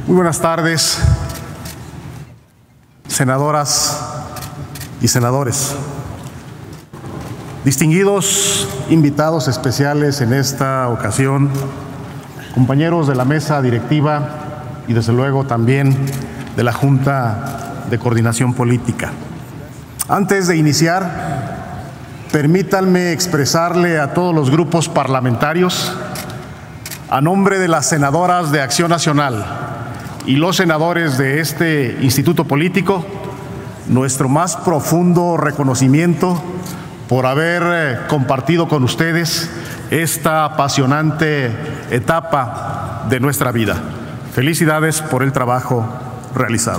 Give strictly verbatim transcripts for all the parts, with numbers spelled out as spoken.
Muy buenas tardes, senadoras y senadores. Distinguidos invitados especiales en esta ocasión, compañeros de la mesa directiva y desde luego también de la Junta de Coordinación Política. Antes de iniciar, permítanme expresarle a todos los grupos parlamentarios, a nombre de las senadoras de Acción Nacional y los senadores de este instituto político, nuestro más profundo reconocimiento por haber compartido con ustedes esta apasionante etapa de nuestra vida. Felicidades por el trabajo realizado.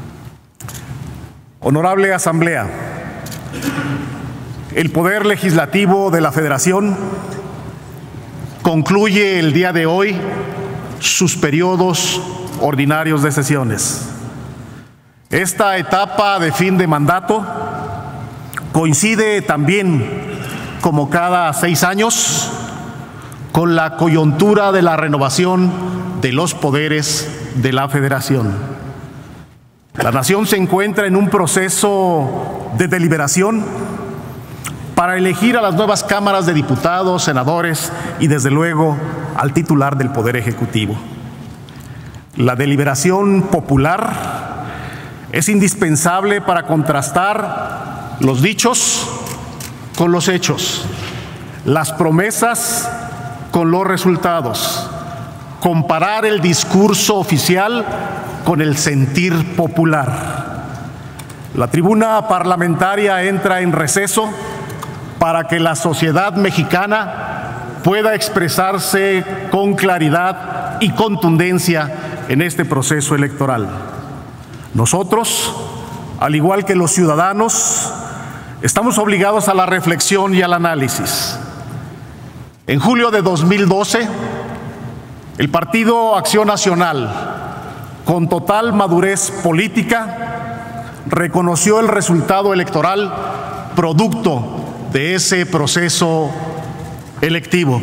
Honorable Asamblea, el Poder Legislativo de la Federación concluye el día de hoy sus periodos ordinarios de sesiones. Esta etapa de fin de mandato coincide también, como cada seis años, con la coyuntura de la renovación de los poderes de la Federación. La nación se encuentra en un proceso de deliberación para elegir a las nuevas cámaras de diputados, senadores y, desde luego, al titular del Poder Ejecutivo. La deliberación popular es indispensable para contrastar los dichos con los hechos, las promesas con los resultados, comparar el discurso oficial con el sentir popular. La tribuna parlamentaria entra en receso para que la sociedad mexicana pueda expresarse con claridad y contundencia en este proceso electoral. Nosotros, al igual que los ciudadanos, estamos obligados a la reflexión y al análisis. En julio de dos mil doce, el Partido Acción Nacional, con total madurez política, reconoció el resultado electoral producto de ese proceso electivo.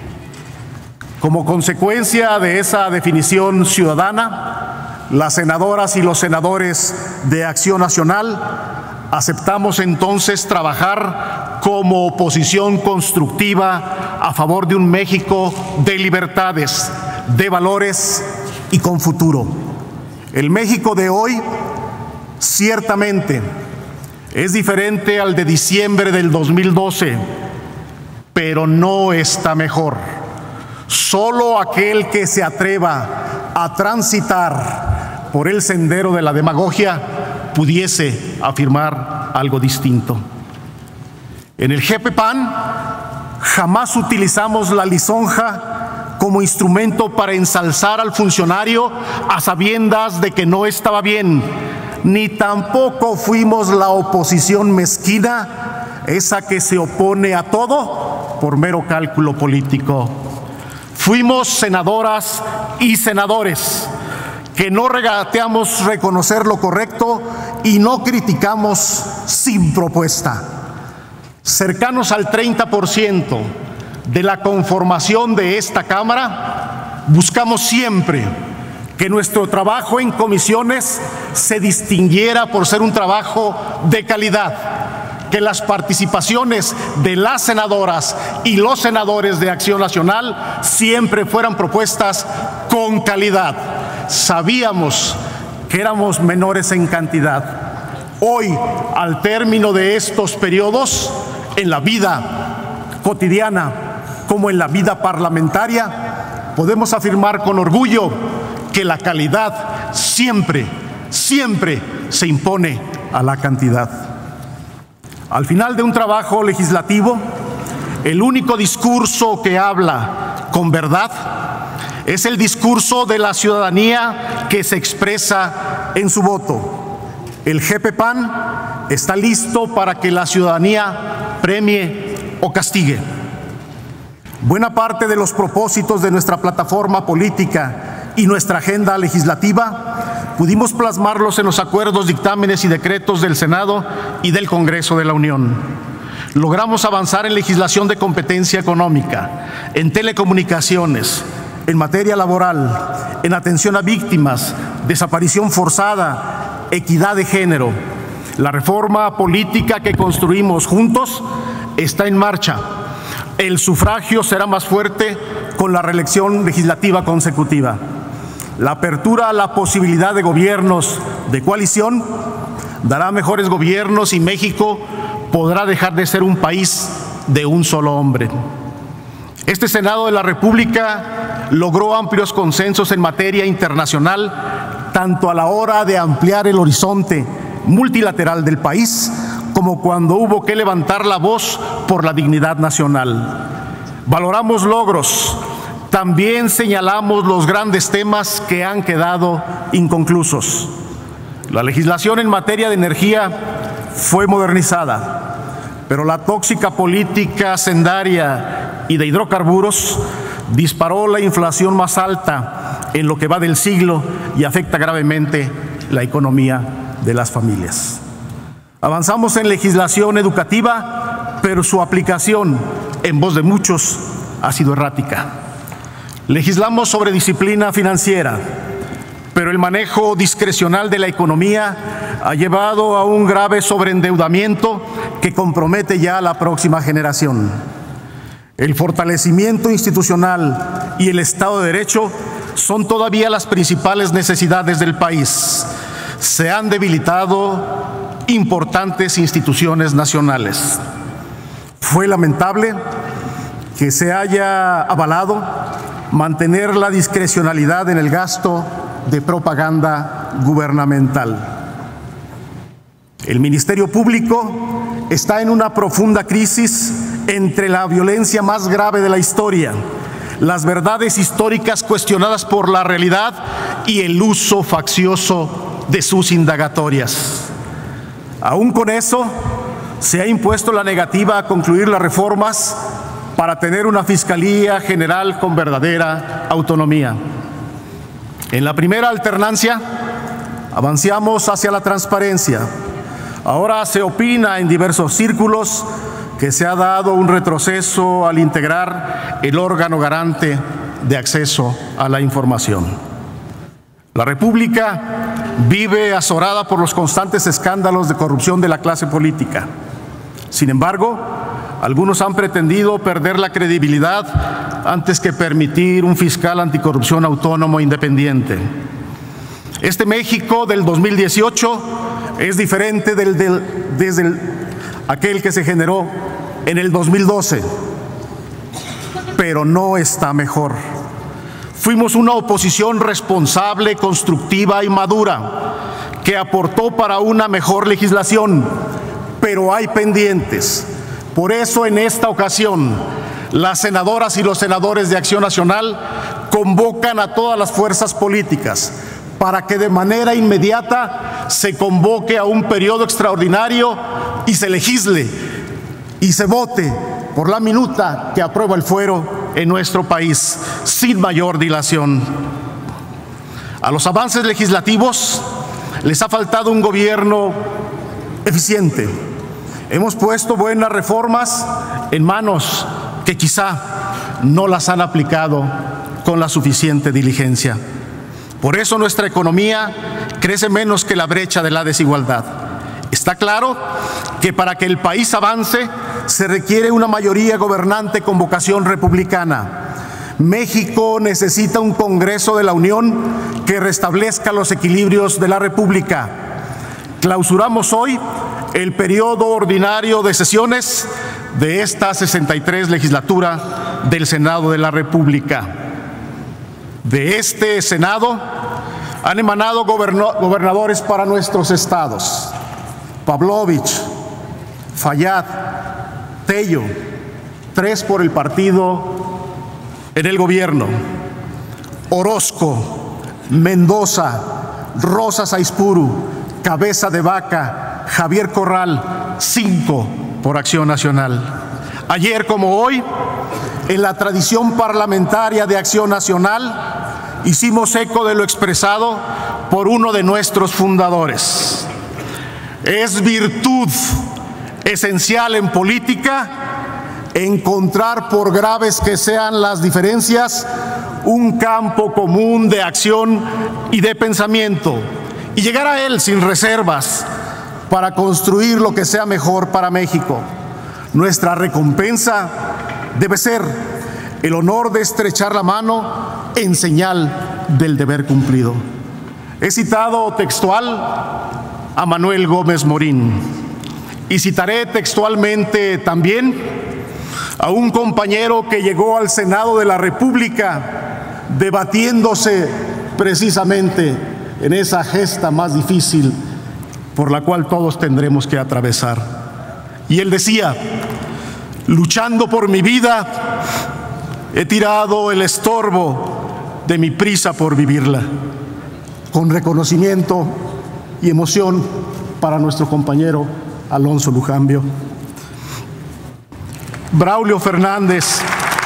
Como consecuencia de esa definición ciudadana, las senadoras y los senadores de Acción Nacional aceptamos entonces trabajar como oposición constructiva a favor de un México de libertades, de valores y con futuro. El México de hoy ciertamente es diferente al de diciembre del dos mil doce, pero no está mejor. Solo aquel que se atreva a transitar por el sendero de la demagogia pudiese afirmar algo distinto. En el G P P A N jamás utilizamos la lisonja como instrumento para ensalzar al funcionario a sabiendas de que no estaba bien, ni tampoco fuimos la oposición mezquina, esa que se opone a todo por mero cálculo político. Fuimos senadoras y senadores que no regateamos reconocer lo correcto y no criticamos sin propuesta. Cercanos al treinta por ciento de la conformación de esta Cámara, buscamos siempre que nuestro trabajo en comisiones se distinguiera por ser un trabajo de calidad, que las participaciones de las senadoras y los senadores de Acción Nacional siempre fueran propuestas con calidad. Sabíamos que éramos menores en cantidad. Hoy, al término de estos periodos, en la vida cotidiana como en la vida parlamentaria, podemos afirmar con orgullo que la calidad siempre, siempre se impone a la cantidad. Al final de un trabajo legislativo, el único discurso que habla con verdad es el discurso de la ciudadanía que se expresa en su voto. El G P P A N está listo para que la ciudadanía premie o castigue. Buena parte de los propósitos de nuestra plataforma política y nuestra agenda legislativa pudimos plasmarlos en los acuerdos, dictámenes y decretos del Senado y del Congreso de la Unión. Logramos avanzar en legislación de competencia económica, en telecomunicaciones, en materia laboral, en atención a víctimas, desaparición forzada, equidad de género. La reforma política que construimos juntos está en marcha. El sufragio será más fuerte con la reelección legislativa consecutiva. La apertura a la posibilidad de gobiernos de coalición dará mejores gobiernos y México podrá dejar de ser un país de un solo hombre. Este Senado de la República logró amplios consensos en materia internacional, tanto a la hora de ampliar el horizonte multilateral del país, como cuando hubo que levantar la voz por la dignidad nacional. Valoramos logros, también señalamos los grandes temas que han quedado inconclusos. La legislación en materia de energía fue modernizada, pero la tóxica política hacendaria y de hidrocarburos disparó la inflación más alta en lo que va del siglo y afecta gravemente la economía de las familias. Avanzamos en legislación educativa, pero su aplicación, en voz de muchos, ha sido errática. Legislamos sobre disciplina financiera, pero el manejo discrecional de la economía ha llevado a un grave sobreendeudamiento que compromete ya a la próxima generación. El fortalecimiento institucional y el Estado de Derecho son todavía las principales necesidades del país. Se han debilitado importantes instituciones nacionales. Fue lamentable que se haya avalado mantener la discrecionalidad en el gasto de propaganda gubernamental. El Ministerio Público está en una profunda crisis entre la violencia más grave de la historia, las verdades históricas cuestionadas por la realidad y el uso faccioso de sus indagatorias. Aún con eso, se ha impuesto la negativa a concluir las reformas para tener una Fiscalía General con verdadera autonomía. En la primera alternancia, avanzamos hacia la transparencia. Ahora se opina en diversos círculos que se ha dado un retroceso al integrar el órgano garante de acceso a la información. La República vive azorada por los constantes escándalos de corrupción de la clase política. Sin embargo, algunos han pretendido perder la credibilidad antes que permitir un fiscal anticorrupción autónomo e independiente. Este México del dos mil dieciocho es diferente del, del, desde el, aquel que se generó en el dos mil doce, pero no está mejor. Fuimos una oposición responsable, constructiva y madura, que aportó para una mejor legislación, pero hay pendientes. Por eso, en esta ocasión, las senadoras y los senadores de Acción Nacional convocan a todas las fuerzas políticas para que de manera inmediata se convoque a un periodo extraordinario y se legisle y se vote por la minuta que aprueba el fuero en nuestro país, sin mayor dilación. A los avances legislativos les ha faltado un gobierno eficiente. Hemos puesto buenas reformas en manos que quizá no las han aplicado con la suficiente diligencia. Por eso nuestra economía crece menos que la brecha de la desigualdad. Está claro que para que el país avance se requiere una mayoría gobernante con vocación republicana. México necesita un Congreso de la Unión que restablezca los equilibrios de la República. Clausuramos hoy el periodo ordinario de sesiones de esta sesenta y tres legislatura del Senado de la República. De este Senado han emanado gobernadores para nuestros estados: Pavlovich, Fayad, Tello, tres por el partido en el gobierno, Orozco, Mendoza, Rosa Saizpuru, Cabeza de Vaca, Javier Corral, cinco por Acción Nacional. Ayer como hoy, en la tradición parlamentaria de Acción Nacional, hicimos eco de lo expresado por uno de nuestros fundadores. Es virtud esencial en política encontrar, por graves que sean las diferencias, un campo común de acción y de pensamiento y llegar a él sin reservas para construir lo que sea mejor para México. Nuestra recompensa debe ser el honor de estrechar la mano en señal del deber cumplido. He citado textual a Manuel Gómez Morín y citaré textualmente también a un compañero que llegó al Senado de la República debatiéndose precisamente en esa gesta más difícil por la cual todos tendremos que atravesar. Y él decía: luchando por mi vida, he tirado el estorbo de mi prisa por vivirla. Con reconocimiento y emoción para nuestro compañero Alonso Lujambio. Braulio Fernández.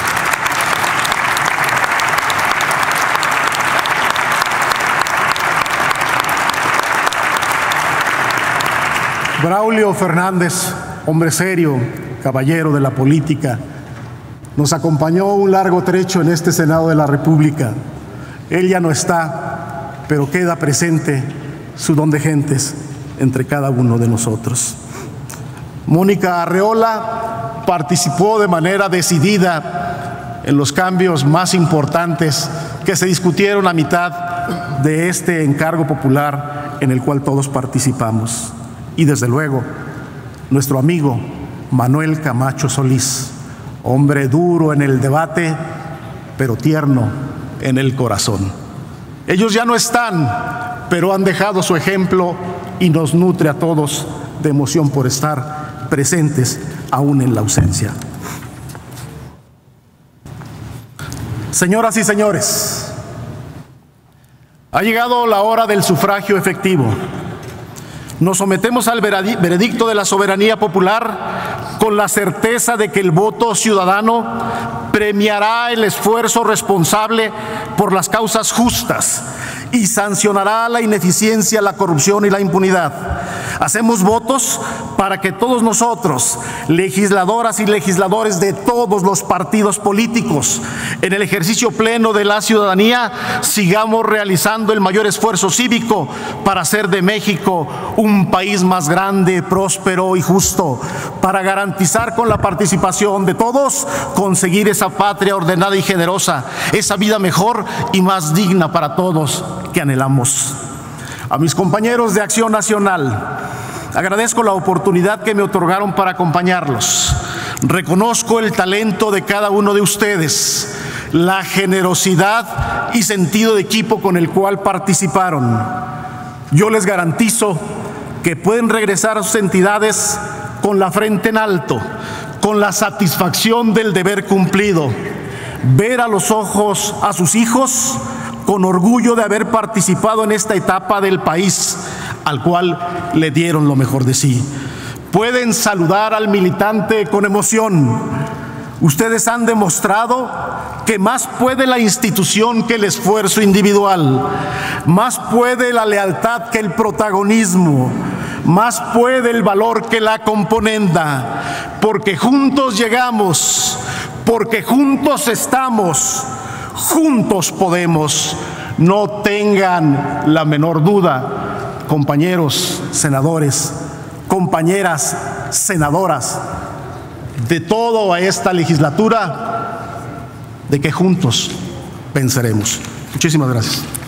Braulio Fernández, hombre serio, caballero de la política, nos acompañó un largo trecho en este Senado de la República. Él ya no está, pero queda presente su don de gentes entre cada uno de nosotros. Mónica Arreola participó de manera decidida en los cambios más importantes que se discutieron a mitad de este encargo popular en el cual todos participamos. Y desde luego, nuestro amigo Manuel Camacho Solís, hombre duro en el debate, pero tierno en el corazón. Ellos ya no están, pero han dejado su ejemplo y nos nutre a todos de emoción por estar presentes aún en la ausencia. Señoras y señores, ha llegado la hora del sufragio efectivo. Nos sometemos al veredicto de la soberanía popular con la certeza de que el voto ciudadano premiará el esfuerzo responsable por las causas justas y sancionará la ineficiencia, la corrupción y la impunidad. Hacemos votos para que todos nosotros, legisladoras y legisladores de todos los partidos políticos, en el ejercicio pleno de la ciudadanía, sigamos realizando el mayor esfuerzo cívico para hacer de México un país más grande, próspero y justo, para garantizar con la participación de todos, conseguir esa patria ordenada y generosa, esa vida mejor y más digna para todos que anhelamos. A mis compañeros de Acción Nacional, agradezco la oportunidad que me otorgaron para acompañarlos. Reconozco el talento de cada uno de ustedes, la generosidad y sentido de equipo con el cual participaron. Yo les garantizo que pueden regresar a sus entidades con la frente en alto, con la satisfacción del deber cumplido, ver a los ojos a sus hijos con orgullo de haber participado en esta etapa del país al cual le dieron lo mejor de sí. Pueden saludar al militante con emoción. Ustedes han demostrado que más puede la institución que el esfuerzo individual, más puede la lealtad que el protagonismo, más puede el valor que la componenda, porque juntos llegamos, porque juntos estamos, juntos podemos. No tengan la menor duda, compañeros senadores, compañeras senadoras, de toda esta legislatura, de que juntos venceremos. Muchísimas gracias.